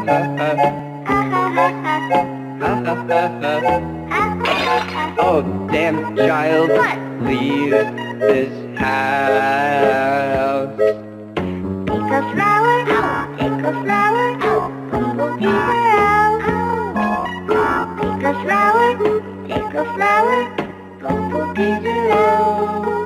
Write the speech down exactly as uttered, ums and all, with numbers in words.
Oh, damn child, What? leave this house. Take a flower, take a flower, bumblebees are out. Take a flower, take a flower, bumblebees are out.